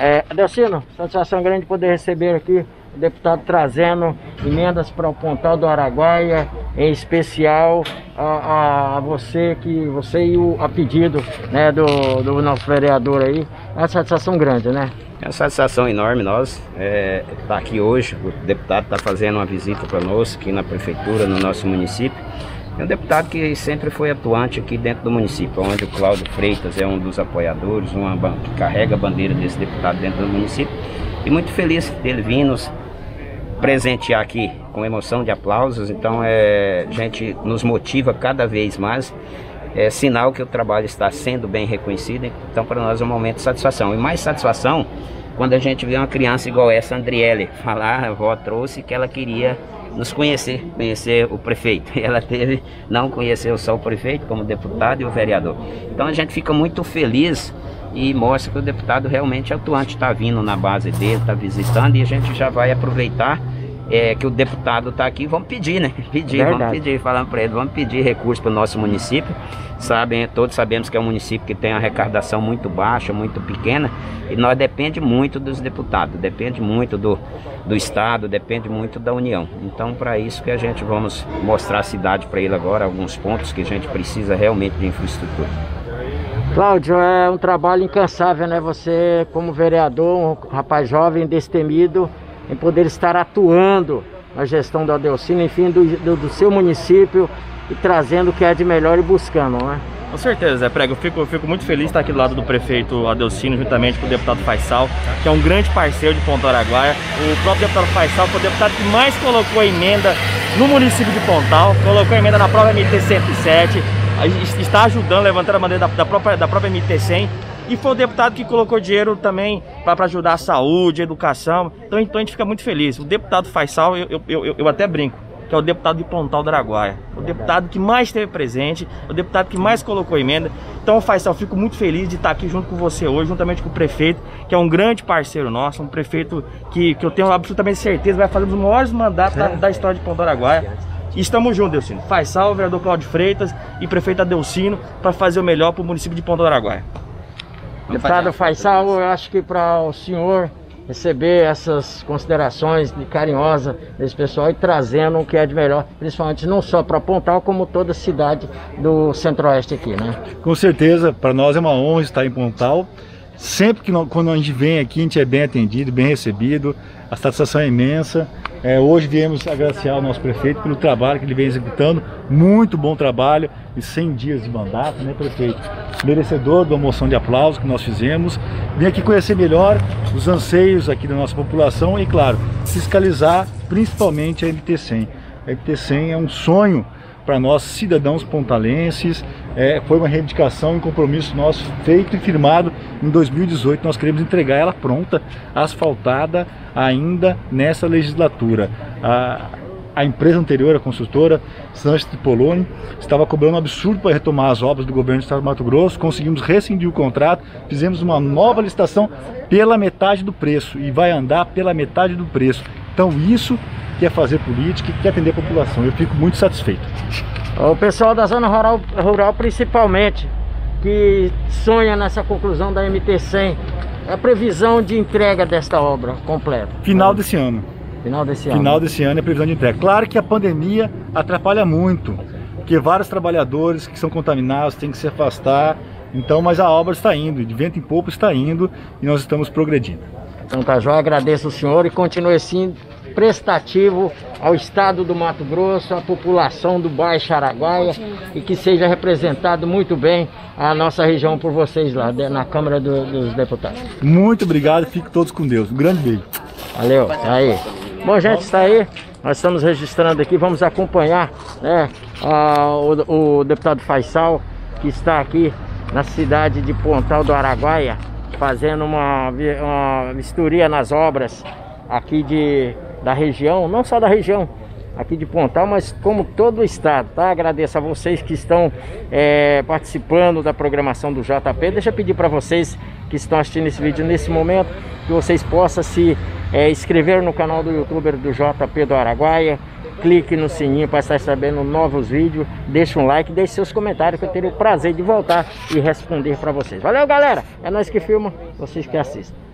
Adelcino, satisfação grande poder receber aqui o deputado trazendo emendas para o Pontal do Araguaia, em especial a você e a pedido, né, do nosso vereador aí. É uma satisfação grande, né? É uma satisfação enorme nós estar aqui hoje. O deputado está fazendo uma visita para nós aqui na prefeitura, no nosso município. É um deputado que sempre foi atuante aqui dentro do município, onde o Cláudio Freitas é um dos apoiadores, que carrega a bandeira desse deputado dentro do município. E muito feliz dele vir nos presentear aqui com emoção de aplausos. Então a gente nos motiva cada vez mais. É sinal que o trabalho está sendo bem reconhecido. Então para nós é um momento de satisfação. E mais satisfação quando a gente vê uma criança igual essa, Andriele, falar, a avó trouxe que ela queria nos conhecer o prefeito. E ela não conheceu só o prefeito, como o deputado e o vereador. Então a gente fica muito feliz e mostra que o deputado realmente é atuante, está vindo na base dele, está visitando, e a gente já vai aproveitar que o deputado está aqui. Vamos pedir, né? Vamos pedir, falando para ele, vamos pedir recursos para o nosso município. Todos sabemos que é um município que tem uma arrecadação muito baixa, muito pequena, e nós depende muito dos deputados, depende muito do Estado, depende muito da União. Então, para isso que a gente vamos mostrar a cidade para ele agora, alguns pontos que a gente precisa realmente de infraestrutura. Cláudio, é um trabalho incansável, né? Você, como vereador, um rapaz jovem, destemido, em poder estar atuando na gestão do Adelcino, enfim, do seu município, e trazendo o que é de melhor e buscando, né? Com certeza, Zé Prego, eu fico muito feliz de estar aqui do lado do prefeito Adelcino, juntamente com o deputado Faisal, que é um grande parceiro de Pontal do Araguaia. O próprio deputado Faisal foi o deputado que mais colocou emenda no município de Pontal, colocou emenda na própria MT-107, está ajudando, levantando a bandeira da própria MT-100, e foi o deputado que colocou dinheiro também para ajudar a saúde, a educação. Então a gente fica muito feliz. O deputado Faisal, eu até brinco, que é o deputado de Pontal do Araguaia, o deputado que mais esteve presente, o deputado que mais colocou emenda. Então, Faisal, fico muito feliz de estar aqui junto com você hoje, juntamente com o prefeito, que é um grande parceiro nosso, um prefeito que eu tenho absolutamente certeza vai fazer um dos maiores mandatos da história de Pontal do Araguaia. E estamos juntos, Adelcino. Faisal, vereador Cláudio Freitas e prefeito Adelcino, para fazer o melhor para o município de Pontal do Araguaia. Deputado Faisal, eu acho que para o senhor receber essas considerações carinhosas desse pessoal e trazendo o que é de melhor, principalmente não só para Pontal, como toda a cidade do Centro-Oeste aqui, né? Com certeza, para nós é uma honra estar em Pontal. Sempre quando a gente vem aqui, a gente é bem atendido, bem recebido, a satisfação é imensa. Hoje viemos agraciar o nosso prefeito pelo trabalho que ele vem executando, muito bom trabalho, e 100 dias de mandato, né, prefeito? Merecedor da moção de aplauso que nós fizemos. Vim aqui conhecer melhor os anseios aqui da nossa população e, claro, fiscalizar principalmente a MT-100. A MT-100 é um sonho para nós cidadãos pontalenses, foi uma reivindicação e compromisso nosso feito e firmado em 2018. Nós queremos entregar ela pronta, asfaltada ainda nessa legislatura. A empresa anterior, a construtora Sanches Tripolone, estava cobrando um absurdo para retomar as obras do governo do estado do Mato Grosso. Conseguimos rescindir o contrato, fizemos uma nova licitação pela metade do preço e vai andar pela metade do preço. Então isso que é fazer política e que é atender a população. Eu fico muito satisfeito. O pessoal da zona rural principalmente, que sonha nessa conclusão da MT-100, a previsão de entrega desta obra completa? Final desse ano. Final desse ano. Final desse ano é a previsão de entrega. Claro que a pandemia atrapalha muito, porque vários trabalhadores que são contaminados têm que se afastar. Então, mas a obra está indo, de vento em popa está indo, e nós estamos progredindo. Então tá joia, agradeço o senhor e continue assim prestativo ao estado do Mato Grosso, à população do Baixo Araguaia, e que seja representado muito bem a nossa região por vocês lá na Câmara dos Deputados. Muito obrigado, fiquem todos com Deus. Um grande beijo. Valeu, tá aí. Bom, gente, está aí. Nós estamos registrando aqui, vamos acompanhar, né, o deputado Faisal, que está aqui na cidade de Pontal do Araguaia, fazendo uma vistoria nas obras aqui da região, não só da região aqui de Pontal, mas como todo o estado, tá? Agradeço a vocês que estão participando da programação do JP. Deixa eu pedir para vocês que estão assistindo esse vídeo nesse momento, que vocês possam se inscrever no canal do YouTuber do JP do Araguaia, clique no sininho para estar sabendo novos vídeos, deixa um like, deixe seus comentários que eu terei o prazer de voltar e responder para vocês. Valeu, galera! É nós que filma, vocês que assistem.